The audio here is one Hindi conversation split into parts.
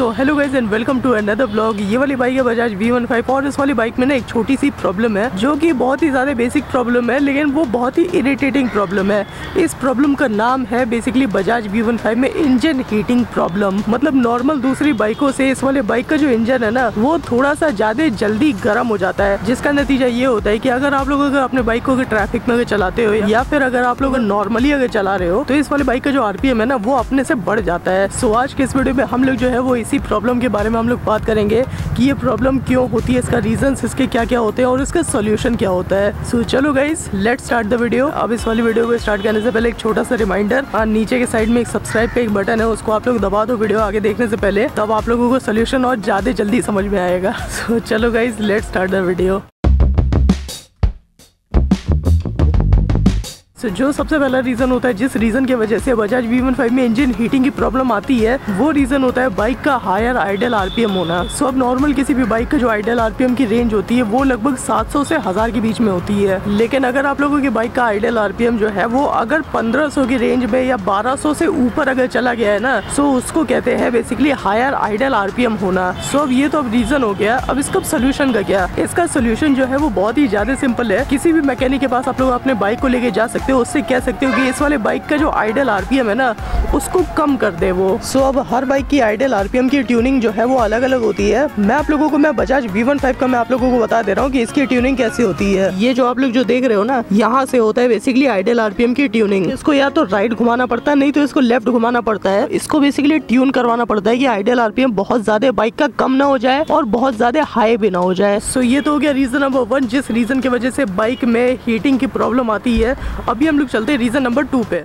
So hello guys and welcome to another blog. ये वाली बाइक है बजाज V15 और इस वाली बाइक में ना एक छोटी सी प्रॉब्लम है जो कि बहुत ही ज़्यादा बेसिक प्रॉब्लम है, लेकिन वो बहुत ही इरिटेटिंग प्रॉब्लम है। इस प्रॉब्लम का नाम है बेसिकली बजाज V15 में इंजन हीटिंग प्रॉब्लम। मतलब नॉर्मल दूसरी बाइकों से इस वाले बाइक का जो इंजन है ना वो थोड़ा सा ज़्यादा जल्दी गर्म हो जाता है, जिसका नतीजा ये होता है कि अगर आप लोग अगर अपने बाइक को अगर ट्रैफिक में अगर चलाते हो या फिर अगर आप लोग नॉर्मली अगर चला रहे हो तो इस वाले बाइक का जो RPM है ना वो अपने से बढ़ जाता है। सो आज के इस वीडियो में हम लोग जो है वो इसी प्रॉब्लम के बारे में हम लोग बात करेंगे कि ये प्रॉब्लम क्यों होती है, इसका रीजंस इसके क्या क्या होते हैं और इसका सॉल्यूशन क्या होता है। सो चलो guys let's start the video. अब इस वाली वीडियो को स्टार्ट करने से पहले एक छोटा सा रिमाइंडर, नीचे के साइड में एक सब्सक्राइब का एक बटन है, उसको आप लोग दबा दो वीडियो आगे देखने से पहले, तब आप लोगों को सॉल्यूशन और ज्यादा जल्दी समझ में आएगा। सो चलो guys let's start the video. जो सबसे पहला रीजन होता है जिस रीजन की वजह से बजाज V15 में इंजन हीटिंग की प्रॉब्लम आती है वो रीजन होता है बाइक का हायर आइडल RPM होना। अब नॉर्मल किसी भी बाइक का जो आइडल RPM की रेंज होती है वो लगभग 700 से 1000 के बीच में होती है, लेकिन अगर आप लोगों की बाइक का आइडल RPM जो है वो अगर 1500 की रेंज में या 1200 से ऊपर अगर चला गया है ना सो उसको कहते हैं बेसिकली हायर आइडल RPM होना। अब ये तो अब रीजन हो गया। अब इसका सोल्यूशन का क्या? इसका सोल्यूशन जो है वो बहुत ही ज्यादा सिंपल है। किसी भी मैकेनिक के पास आप लोग अपने बाइक को लेके जा सकते हो, उससे कह सकते हो कि इस वाले बाइक का जो आइडल RPM है ना उसको कम कर दे वो। अब हर बाइक की आइडल RPM की ट्यूनिंग जो है वो अलग अलग होती है। मैं आप लोगों को मैं बजाज V15 का मैं आप लोगों को बता दे रहा हूँ कि इसकी ट्यूनिंग कैसी होती है। ये जो आप लोग जो देख रहे हो ना यहाँ से होता है बेसिकली आइडल RPM की ट्यूनिंग। इसको या तो राइट घुमाना पड़ता है नहीं तो इसको लेफ्ट घुमाना पड़ता है। इसको बेसिकली ट्यून करवाना पड़ता है कि आइडल RPM बहुत ज्यादा बाइक का कम ना हो जाए और बहुत ज्यादा हाई भी ना हो जाए। ये तो हो गया रीजन नंबर 1 जिस रीजन की वजह से बाइक में हीटिंग की प्रॉब्लम आती है। अभी हम लोग चलते रीजन नंबर 2 पे।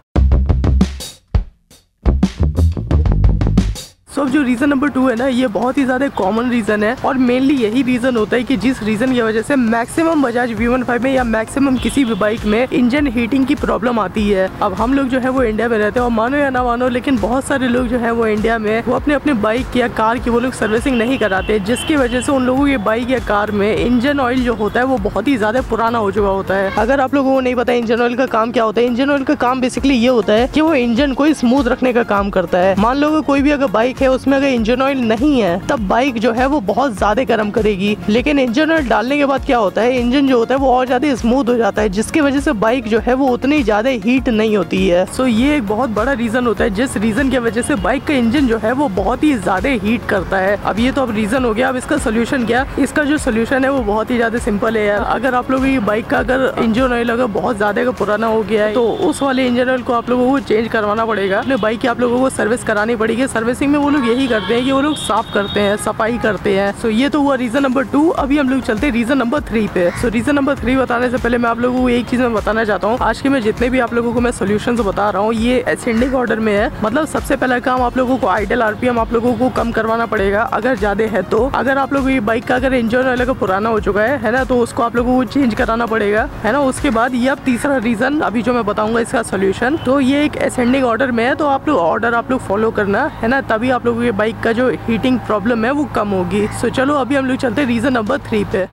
अब जो रीजन नंबर 2 है ना ये बहुत ही ज्यादा कॉमन रीजन है और मेनली यही रीजन होता है कि जिस रीजन की वजह से मैक्सिमम बजाज V15 में या मैक्सिमम किसी भी बाइक में इंजन हीटिंग की प्रॉब्लम आती है। अब हम लोग जो है वो इंडिया में रहते हैं और मानो या ना मानो लेकिन बहुत सारे लोग जो है वो इंडिया में वो अपने अपने बाइक या कार की वो लोग सर्विसिंग नहीं कराते, जिसकी वजह से उन लोगों की बाइक या कार में इंजन ऑयल जो होता है वो बहुत ही ज्यादा पुराना हो चुका होता है। अगर आप लोगों को नहीं पता इंजन ऑयल का काम क्या होता है, इंजन ऑयल का काम बेसिकली ये होता है कि वो इंजन को स्मूथ रखने का काम करता है। मान लो कोई भी अगर बाइक है उसमें अगर इंजन ऑयल नहीं है तब बाइक जो है वो बहुत ज्यादा गर्म करेगी, लेकिन इंजन ऑयल डालने के बाद क्या होता है इंजन जो होता है वो और ज्यादा स्मूथ हो जाता है, जिसकी वजह से बाइक जो है वो उतनी ज्यादा हीट नहीं होती है। ये एक बहुत बड़ा रीजन होता है जिस रीजन की वजह से बाइक का इंजन जो है वो बहुत ही ज्यादा हीट करता है। अब ये तो अब रीजन हो गया। अब इसका सोल्यूशन क्या? इसका जो सोल्यूशन है वो बहुत ही ज्यादा सिंपल है यार। अगर आप लोगों की बाइक का अगर इंजन ऑयल अगर बहुत ज्यादा पुराना हो गया है तो उस वाले इंजन ऑयल को आप लोगों को चेंज करवाना पड़ेगा। अपने बाइक की आप लोगों को सर्विस करानी पड़ेगी। सर्विसिंग में वो लोग यही करते हैं कि वो लोग साफ करते हैं, सफाई करते हैं। ये तो हुआ रीजन नंबर 2। अभी हम लोग चलते हैं रीजन नंबर 3 पे। रीजन नंबर 3 बताने से पहले मैं आप लोगों को एक चीज मैं बताना चाहता हूँ। आज के मैं जितने भी आप लोगों को मैं सोल्यूशन बता रहा हूँ ये असेंडिंग ऑर्डर में है। मतलब सबसे पहला काम आप लोगों को आइडल RPM आप लोगों को कम करवाना पड़ेगा अगर ज्यादा है तो। अगर आप लोगों की बाइक का अगर इंजन ऑयल पुराना हो चुका है ना तो उसको आप लोगों को चेंज कराना पड़ेगा, है ना। उसके बाद ये अब तीसरा रीजन अभी जो मैं बताऊंगा इसका सोल्यूशन, तो ये एक असेंडिंग ऑर्डर में है तो आप लोग ऑर्डर आप लोग फॉलो करना, है ना, तभी आप लोगों की बाइक का जो हीटिंग प्रॉब्लम है वो कम होगी। चलो अभी हम लोग चलते हैं रीजन नंबर 3 पे।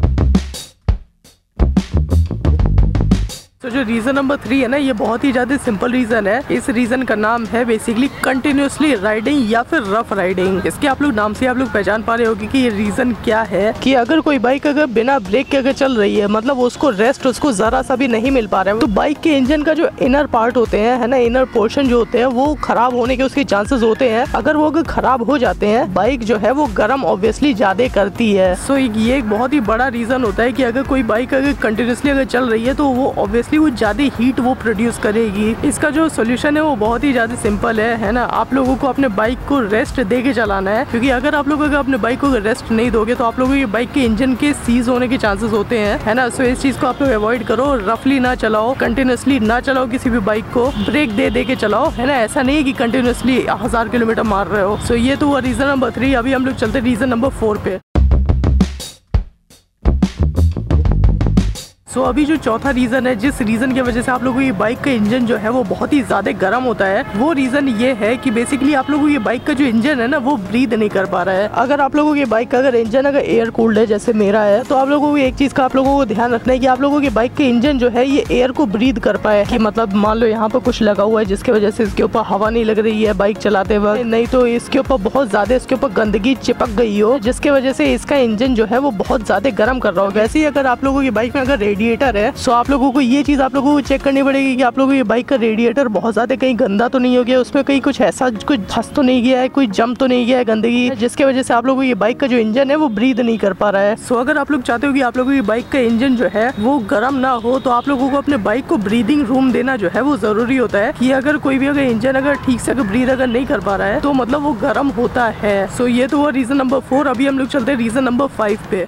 जो रीजन नंबर 3 है ना ये बहुत ही ज्यादा सिंपल रीजन है। इस रीजन का नाम है बेसिकली कंटिन्यूअसली राइडिंग या फिर रफ राइडिंग। इसके आप लोग नाम से आप लोग पहचान पा रहे होंगे कि ये रीजन क्या है कि अगर कोई बाइक अगर बिना ब्रेक के अगर चल रही है, मतलब उसको रेस्ट उसको जरा सा भी नहीं मिल पा रहा है, तो बाइक के इंजन का जो इनर पार्ट होते हैं, है ना, इनर पोर्शन जो होते हैं वो खराब होने के उसके चांसेस होते हैं। अगर वो अगर खराब हो जाते हैं बाइक जो है वो गर्म ऑब्वियसली ज्यादा करती है। ये एक बहुत ही बड़ा रीजन होता है कि अगर कोई बाइक अगर कंटिन्यूअसली अगर चल रही है तो वो ऑब्वियसली वो ज्यादा हीट वो प्रोड्यूस करेगी। इसका जो सोल्यूशन है वो बहुत ही ज्यादा सिंपल है ना। आप लोगों को अपने बाइक को रेस्ट दे के चलाना है, क्योंकि अगर आप लोग अगर अपने बाइक को रेस्ट नहीं दोगे तो आप लोगों की बाइक के इंजन के सीज होने के चांसेस होते हैं, है ना। इस चीज को आप लोग अवॉइड करो। रफली ना चलाओ, कंटिन्यूअसली ना चलाओ किसी भी बाइक को, ब्रेक दे के चलाओ, है ना। ऐसा नहीं कि कंटिन्यूअसली 1000 किलोमीटर मार रहे हो। ये तो हुआ रीजन नंबर 3। अभी हम लोग चलते रीजन नंबर 4 पे। सो अभी जो चौथा रीजन है, जिस रीजन की वजह से आप लोगों को ये बाइक का इंजन जो है वो बहुत ही ज्यादा गर्म होता है, वो रीजन ये है कि बेसिकली आप लोगों को ये बाइक का जो इंजन है ना वो ब्रीद नहीं कर पा रहा है। अगर आप लोगों की बाइक का अगर इंजन अगर एयर कूल्ड है जैसे मेरा है, तो आप लोगों को एक चीज का आप लोगों को ध्यान रखना है कि आप लोगों की बाइक के इंजन जो है ये एयर को ब्रीद कर पाए, कि मतलब मान लो यहाँ पर कुछ लगा हुआ है जिसकी वजह से इसके ऊपर हवा नहीं लग रही है बाइक चलाते वक्त, नहीं तो इसके ऊपर बहुत ज्यादा इसके ऊपर गंदगी चिपक गई हो जिसकी वजह से इसका इंजन जो है वो बहुत ज्यादा गर्म कर रहा हो। वैसे ही अगर आप लोगों की बाइक में अगर रेडिएटर है, सो आप लोगों को ये चीज आप लोगों को चेक करनी पड़ेगी कि आप लोगों की बाइक का रेडिएटर बहुत ज्यादा कहीं गंदा तो नहीं हो गया, उसमें कहीं कुछ ऐसा कुछ फंस तो नहीं गया है, कोई जम तो नहीं गया है गंदगी, जिसकी वजह से आप लोगों की बाइक का जो इंजन है वो ब्रीद नहीं कर पा रहा है। सो अगर आप लोग चाहते हो कि आप लोगों की बाइक का इंजन जो है वो गर्म ना हो, तो आप लोगों को अपने बाइक को ब्रीदिंग रूम देना जो है वो जरूरी होता है, कि अगर कोई भी अगर इंजन अगर ठीक से अगर ब्रीद अगर नहीं कर पा रहा है तो मतलब वो गर्म होता है। सो ये तो हुआ रीजन नंबर 4। अभी हम लोग चलते हैं रीजन नंबर 5 पे।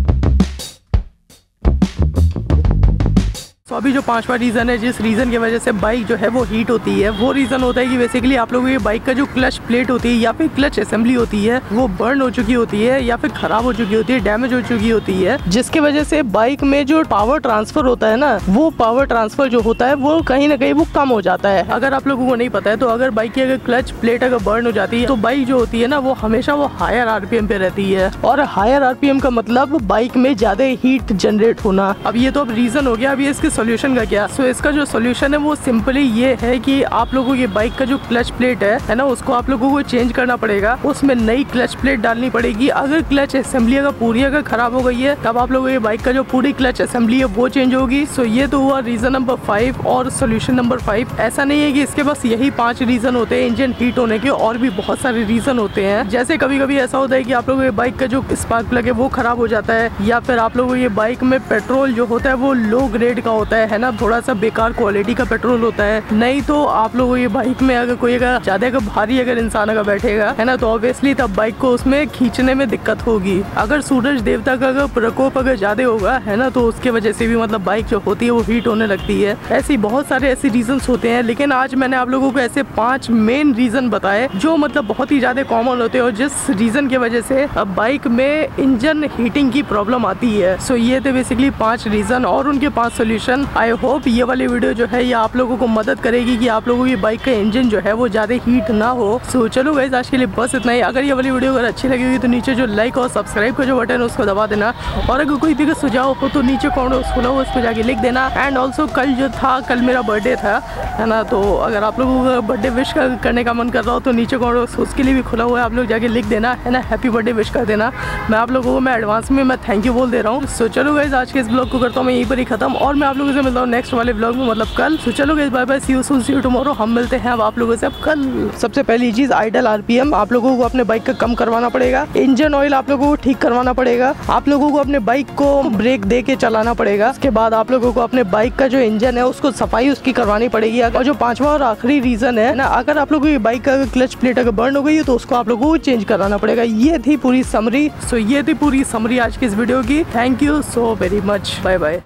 तो अभी जो 5वां रीज़न है, जिस रीज़न की वजह से बाइक जो है वो हीट होती है, वो रीज़न होता है कि बेसिकली आप लोगों की बाइक का जो क्लच प्लेट होती है या फिर क्लच असेंबली होती है वो बर्न हो चुकी होती है या फिर खराब हो चुकी होती है, डैमेज हो चुकी होती है, जिसकी वजह से बाइक में जो पावर ट्रांसफर होता है ना, वो पावर ट्रांसफर जो होता है वो कहीं ना कहीं वो कम हो जाता है। अगर आप लोगों को नहीं पता है तो अगर बाइक की अगर क्लच प्लेट अगर बर्न हो जाती है तो बाइक जो होती है ना वो हमेशा वो हायर आरपीएम पे रहती है, और हायर आरपीएम का मतलब बाइक में ज्यादा हीट जनरेट होना। अब ये तो अब रीजन हो गया, अभी इसके सोल्यूशन का क्या? सो इसका जो सोल्यूशन है वो सिंपली ये है कि आप लोगों की बाइक का जो क्लच प्लेट है ना, उसको आप लोगों को चेंज करना पड़ेगा, उसमें नई क्लच प्लेट डालनी पड़ेगी। अगर क्लच असेंबली अगर पूरी अगर खराब हो गई है तब आप लोगों की बाइक का जो पूरी क्लच असेंबली है वो चेंज होगी। सो ये तो हुआ रीजन नंबर 5 और सोल्यूशन नंबर 5। ऐसा नहीं है कि इसके बस यही 5 रीजन होते हैं इंजन हीट होने के, और भी बहुत सारे रीजन होते हैं। जैसे कभी कभी ऐसा होता है कि आप लोगों की बाइक का जो स्पार्क प्लग है वो खराब हो जाता है, या फिर आप लोगों की बाइक में पेट्रोल जो होता है वो लो ग्रेड का होता है ना, थोड़ा सा बेकार क्वालिटी का पेट्रोल होता है। नहीं तो आप लोगों की बाइक में अगर कोई अगर ज्यादा अगर भारी अगर इंसान अगर बैठेगा है ना, तो ऑब्वियसली तब बाइक को उसमें खींचने में दिक्कत होगी। अगर सूरज देवता का अगर प्रकोप अगर ज्यादा होगा है ना, तो उसके वजह से भी मतलब बाइक जो होती है वो हीट होने लगती है। ऐसी बहुत सारे ऐसे रीजन होते हैं, लेकिन आज मैंने आप लोगों को ऐसे 5 मेन रीजन बताए जो मतलब बहुत ही ज्यादा कॉमन होते हैं, और जिस रीजन की वजह से अब बाइक में इंजन हीटिंग की प्रॉब्लम आती है। सो ये थे बेसिकली 5 रीजन और उनके 5 सोल्यूशन। आई होप ये वाली वीडियो जो है ये आप लोगों को मदद करेगी कि आप लोगों की बाइक का इंजन जो है वो ज्यादा हीट ना हो। सो चलो गाइस, आज के लिए बस इतना ही। अगर ये वाली वीडियो अगर अच्छी लगी हुई तो नीचे जो लाइक और सब्सक्राइब का जो बटन है उसको दबा देना, और अगर कोई भी सुझाव हो तो नीचे कमेंट बॉक्स खुला हो उस पर जाके लिख देना। एंड ऑल्सो कल जो था, कल मेरा बर्थडे था है ना, तो अगर आप लोगों को बर्थडे विश करने का मन कर रहा हो तो नीचे कमेंट बॉक्स उसके लिए भी खुला हुआ है, आप लोग जाके लिख देना है ना, हैप्पी बर्थडे विश कर देना। मैं आप लोगों को मैं एडवांस में मैं थैंक यू बोल दे रहा हूँ। सो चलो गाइस, आज के इस ब्लॉग को करता हूँ मैं यहीं पर ही खत्म, और मैं आप लोगों से मिलता हूँ नेक्स्ट वाले ब्लॉग में, मतलब कल। सो चलो guys, bye bye, see you soon, see you tomorrow. हम मिलते हैं अब आप लोगों से अब कल। सबसे पहली चीज, आइडल आरपीएम आप लोगों को अपने बाइक का कम करवाना पड़ेगा। इंजन ऑयल आप लोगों को ठीक करवाना पड़ेगा। आप लोगों को अपने बाइक को ब्रेक दे के चलाना पड़ेगा। उसके बाद आप लोगों को अपने बाइक का जो इंजन है उसको सफाई उसकी करवानी पड़ेगी। और जो 5वां और आखिरी रीजन है ना, अगर आप लोगों की बाइक का क्लच प्लेट अगर बर्न हो गई है तो उसको आप लोगों को चेंज कराना पड़ेगा। ये थी पूरी समरी। सो ये थी पूरी समरी आज की इस वीडियो की। Thank you so very much, bye bye.